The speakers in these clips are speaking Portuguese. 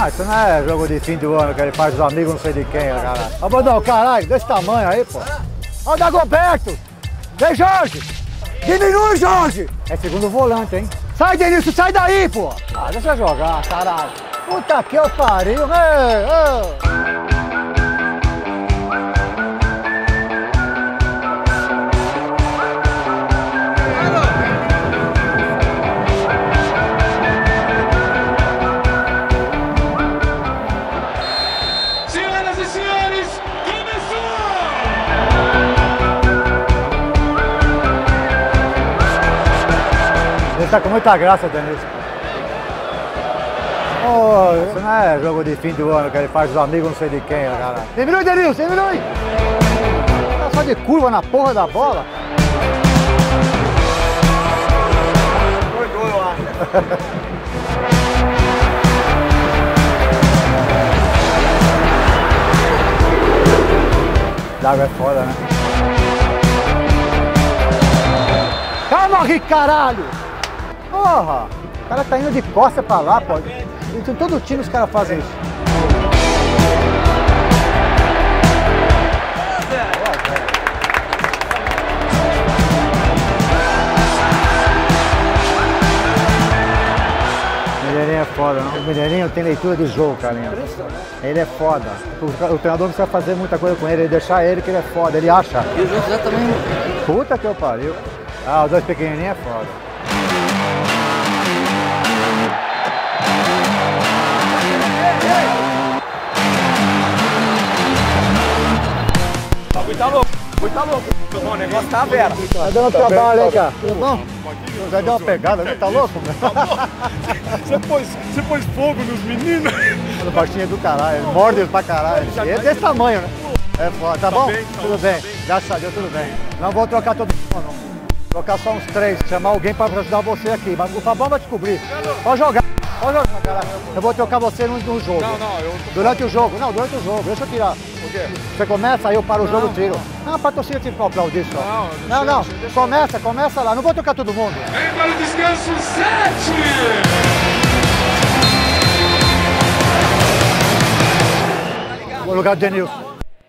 Ah, isso não é jogo de fim do ano que ele faz os amigos não sei de quem, cara. Ô, Bodão, caralho, desse tamanho aí, pô. Ó o Dagoberto! Vem, Jorge! Diminui, Jorge! É segundo volante, hein? Sai, Denilson, sai daí, pô! Ah, deixa eu jogar, caralho. Puta que eu pariu, ei! Ele tá com muita graça, Denilson. Oh, isso não é jogo de fim do ano que ele faz os amigos não sei de quem, cara. Diminui, Denilson, diminui! Tá só de curva na porra da bola. Acordou, eu acho. D'água é foda, né? Calma, Rick, caralho! Porra! O cara tá indo de costa pra lá, pô. Em todo time os caras fazem isso. O Mineirinho é foda, não? O Mineirinho tem leitura de jogo, carinha. Ele é foda. O treinador não precisa fazer muita coisa com ele deixar ele que ele é foda, ele acha. E o José também. Puta que eu pariu. Ah, os dois pequenininhos é foda. Muito louco. O negócio tá aberto. Tá dando trabalho, hein, cara? Tudo bom? Você deu uma pegada, né? Tá louco? Você pôs fogo nos meninos? O baixinho é do caralho, ele morde eles pra caralho. Ele é desse tamanho, né? É foda, tá bom? Tudo bem, graças a Deus, tudo bem. Não vou trocar todo mundo, não. Trocar só uns 3, chamar alguém pra ajudar você aqui. Mas o Fabão vai descobrir. Pode jogar, caralho. Eu vou trocar você no jogo. Não, eu... Durante o jogo? Não, durante o jogo. Deixa eu tirar. O quê? Você começa, aí eu paro o jogo e tiro. Não, pra torcida te comprar disso. Não. Começa lá. Não vou trocar todo mundo. Vem para o descanso 7! No lugar do Denilson.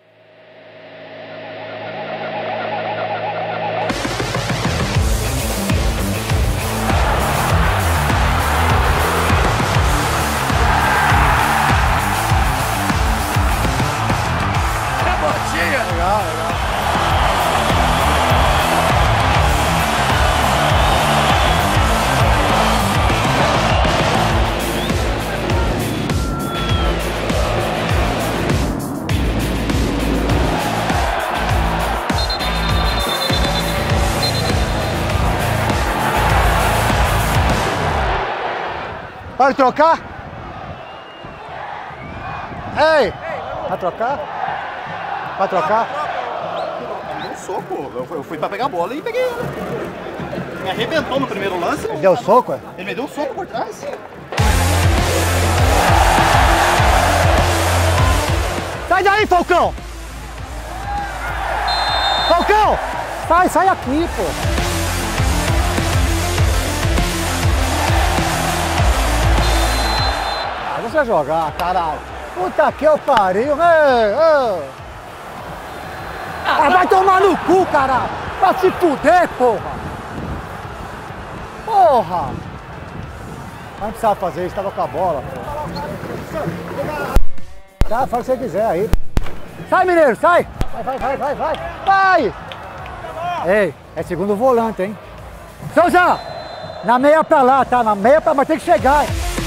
Legal. Pode trocar? Ei! Vai trocar? Vai trocar? Deu um soco. Eu fui pra pegar a bola e peguei ele. Me arrebentou no primeiro lance. Ele deu soco? Ele me deu um soco por trás. Sai daí, Falcão! Falcão! Sai aqui, pô! Ah, deixa eu jogar, caralho! Puta que eu pariu, ei! Ah, vai tomar no cu, caralho! Pra se fuder, porra! Porra! Mas não precisava fazer isso, tava com a bola, porra. Tá, faz o que você quiser aí. Sai, Mineiro, sai! Vai! Ei, é segundo volante, hein? Souza! Na meia pra lá, tá? Na meia pra lá, mas tem que chegar, hein?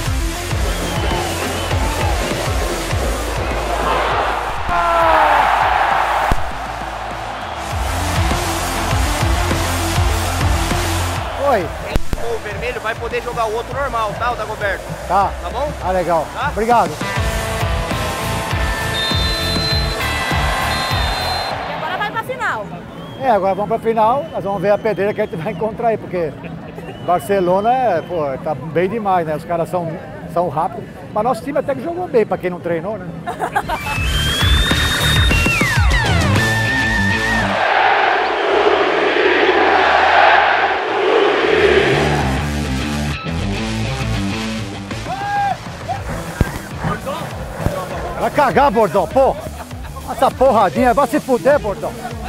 Oi. O vermelho vai poder jogar o outro normal, tá, o Dagoberto? Tá. Tá bom? Ah, legal. Tá? Obrigado. E agora vai pra final. Agora vamos pra final, nós vamos ver a pedreira que a gente vai encontrar aí, porque Barcelona tá bem demais, né? Os caras são rápidos, mas nosso time até que jogou bem, pra quem não treinou, né? Vai cagar, bordão, porra. Essa porradinha, vai se fuder, bordão.